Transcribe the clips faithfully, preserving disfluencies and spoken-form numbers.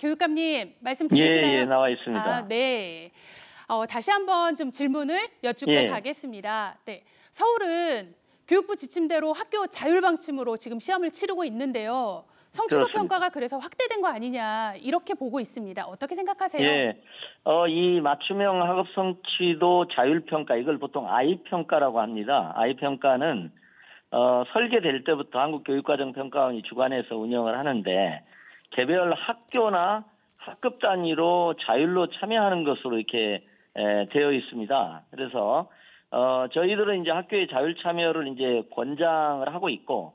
교육감님 말씀 예, 들리시나요? 예, 나와 있습니다. 아, 네. 어, 다시 한번 좀 질문을 여쭙고 예. 가겠습니다. 네. 서울은 교육부 지침대로 학교 자율방침으로 지금 시험을 치르고 있는데요. 성취도 그렇습니다. 평가가 그래서 확대된 거 아니냐 이렇게 보고 있습니다. 어떻게 생각하세요? 예, 어, 이 맞춤형 학업 성취도 자율평가, 이걸 보통 아이평가라고 합니다. 아이평가는 어, 설계될 때부터 한국교육과정평가원이 주관해서 운영을 하는데 개별 학교나 학급 단위로 자율로 참여하는 것으로 이렇게 에, 되어 있습니다. 그래서 어, 저희들은 이제 학교의 자율 참여를 이제 권장을 하고 있고,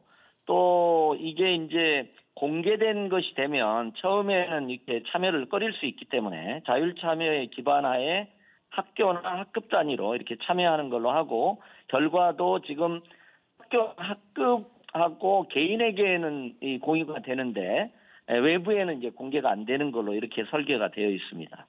또 이게 이제 공개된 것이 되면 처음에는 이렇게 참여를 꺼릴 수 있기 때문에 자율 참여에 기반하에 학교나 학급 단위로 이렇게 참여하는 걸로 하고, 결과도 지금 학교 학급하고 개인에게는 이 공유가 되는데 외부에는 이제 공개가 안 되는 걸로 이렇게 설계가 되어 있습니다.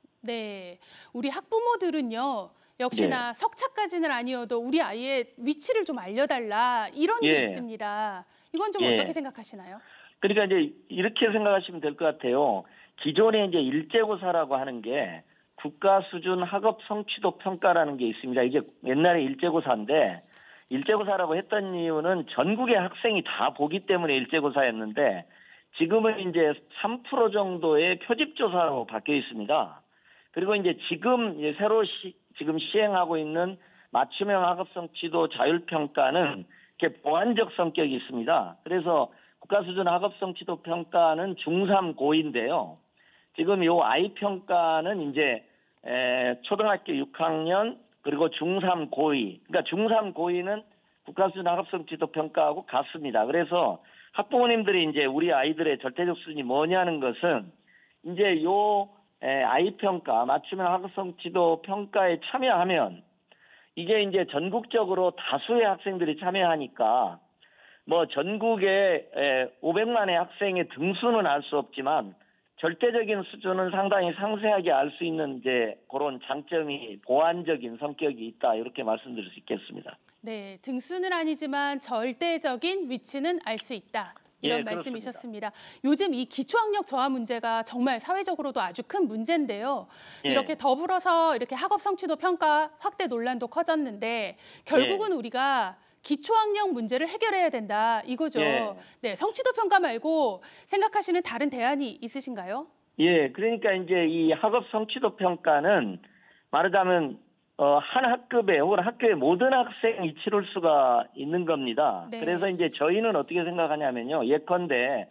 네, 우리 학부모들은요. 역시나 예. 석차까지는 아니어도 우리 아이의 위치를 좀 알려달라 이런 게 예. 있습니다. 이건 좀 예. 어떻게 생각하시나요? 그러니까 이제 이렇게 생각하시면 될 것 같아요. 기존에 이제 일제고사라고 하는 게 국가 수준 학업 성취도 평가라는 게 있습니다. 이게 옛날에 일제고사인데, 일제고사라고 했던 이유는 전국의 학생이 다 보기 때문에 일제고사였는데, 지금은 이제 삼 퍼센트 정도의 표집조사로 바뀌어 있습니다. 그리고 이제 지금 이제 새로 시, 지금 시행하고 있는 맞춤형 학업성취도 자율평가는 이렇게 보완적 성격이 있습니다. 그래서 국가수준 학업성취도 평가는 중삼 고인데요. 지금 요 아이평가는 이제 에, 초등학교 육 학년 그리고 중삼 고이, 그러니까 중삼 고이는 국가수준 학업성취도 평가하고 같습니다. 그래서 학부모님들이 이제 우리 아이들의 절대적 수준이 뭐냐는 것은 이제 요 에, 아이평가 맞춤형 학업성취도 평가에 참여하면 이게 이제 전국적으로 다수의 학생들이 참여하니까 뭐 전국에 오백만의 학생의 등수는 알 수 없지만 절대적인 수준은 상당히 상세하게 알 수 있는 이제 그런 장점이 보완적인 성격이 있다, 이렇게 말씀드릴 수 있겠습니다. 네, 등수는 아니지만 절대적인 위치는 알 수 있다. 이런 예, 말씀이셨습니다. 요즘 이 기초학력 저하 문제가 정말 사회적으로도 아주 큰 문제인데요. 예. 이렇게 더불어서 이렇게 학업 성취도 평가 확대 논란도 커졌는데 결국은 예. 우리가 기초학력 문제를 해결해야 된다 이거죠. 예. 네, 성취도 평가 말고 생각하시는 다른 대안이 있으신가요? 예, 그러니까 이제 이 학업 성취도 평가는 말하자면 어, 한 학급에 혹은 학교의 모든 학생이 치를 수가 있는 겁니다. 네. 그래서 이제 저희는 어떻게 생각하냐면요. 예컨대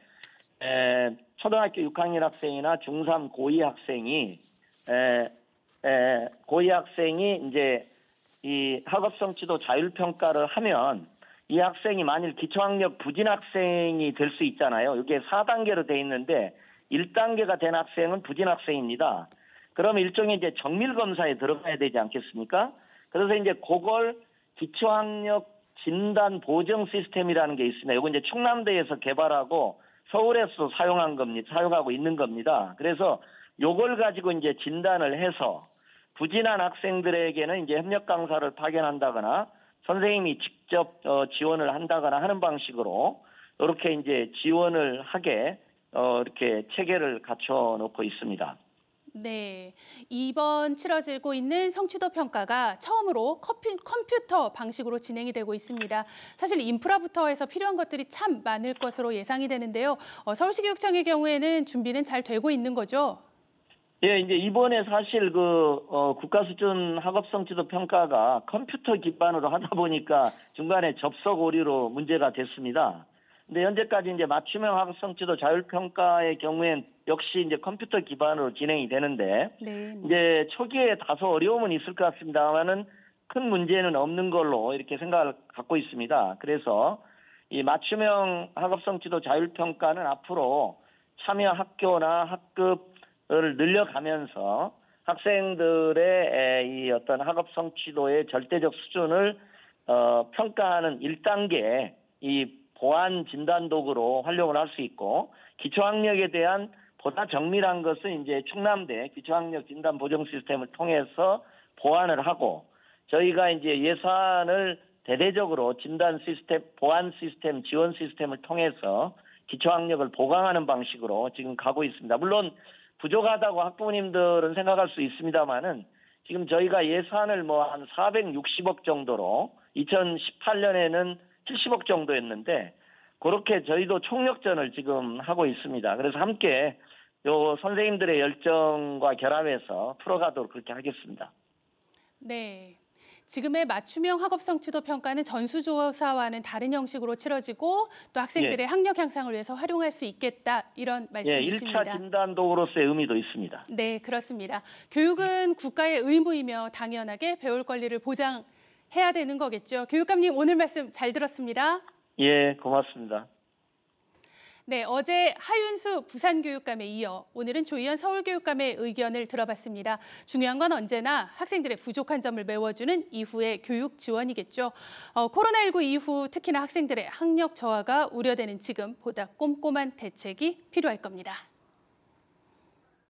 에, 초등학교 육 학년 학생이나 중삼 고이 학생이 에, 에, 고이 학생이 이제 이 학업 성취도 자율 평가를 하면 이 학생이 만일 기초학력 부진 학생이 될 수 있잖아요. 이게 사 단계로 돼 있는데 일 단계가 된 학생은 부진 학생입니다. 그러면 일종의 이제 정밀 검사에 들어가야 되지 않겠습니까? 그래서 이제 그걸 기초학력 진단 보정 시스템이라는 게 있습니다. 이거 이제 충남대에서 개발하고 서울에서 사용한 겁니다. 사용하고 있는 겁니다. 그래서 요걸 가지고 이제 진단을 해서 부진한 학생들에게는 이제 협력 강사를 파견한다거나 선생님이 직접 어, 지원을 한다거나 하는 방식으로 이렇게 이제 지원을 하게 어, 이렇게 체계를 갖춰 놓고 있습니다. 네, 이번 치러지고 있는 성취도 평가가 처음으로 컴퓨, 컴퓨터 방식으로 진행이 되고 있습니다. 사실 인프라부터 해서 필요한 것들이 참 많을 것으로 예상이 되는데요. 어, 서울시 교육청의 경우에는 준비는 잘 되고 있는 거죠? 예, 이제 이번에 사실 그, 어, 국가 수준 학업 성취도 평가가 컴퓨터 기반으로 하다 보니까 중간에 접속 오류로 문제가 됐습니다. 근데 현재까지 이제 맞춤형 학업 성취도 자율 평가의 경우엔 역시 이제 컴퓨터 기반으로 진행이 되는데, 네. 이제 초기에 다소 어려움은 있을 것 같습니다만은 큰 문제는 없는 걸로 이렇게 생각을 갖고 있습니다. 그래서 이 맞춤형 학업 성취도 자율 평가는 앞으로 참여 학교나 학급을 늘려가면서 학생들의 이 어떤 학업 성취도의 절대적 수준을 어, 평가하는 일 단계 이 보안 진단 도구로 활용을 할 수 있고, 기초학력에 대한 보다 정밀한 것은 이제 충남대 기초학력 진단 보정 시스템을 통해서 보완을 하고, 저희가 이제 예산을 대대적으로 진단 시스템, 보안 시스템, 지원 시스템을 통해서 기초학력을 보강하는 방식으로 지금 가고 있습니다. 물론 부족하다고 학부모님들은 생각할 수 있습니다만은 지금 저희가 예산을 뭐 한 사백육십억 정도로 이천십팔 년에는 칠십억 정도였는데 그렇게 저희도 총력전을 지금 하고 있습니다. 그래서 함께 요 선생님들의 열정과 결합해서 풀어가도록 그렇게 하겠습니다. 네. 지금의 맞춤형 학업 성취도 평가는 전수조사와는 다른 형식으로 치러지고 또 학생들의 예. 학력 향상을 위해서 활용할 수 있겠다 이런 예, 말씀이십니다. 일 차 진단 도구로서의 의미도 있습니다. 네, 그렇습니다. 교육은 국가의 의무이며 당연하게 배울 권리를 보장해야 되는 거겠죠. 교육감님 오늘 말씀 잘 들었습니다. 예, 고맙습니다. 네, 어제 하윤수 부산교육감에 이어 오늘은 조희연 서울교육감의 의견을 들어봤습니다. 중요한 건 언제나 학생들의 부족한 점을 메워주는 이후의 교육 지원이겠죠. 어, 코로나십구 이후 특히나 학생들의 학력 저하가 우려되는 지금 보다 꼼꼼한 대책이 필요할 겁니다.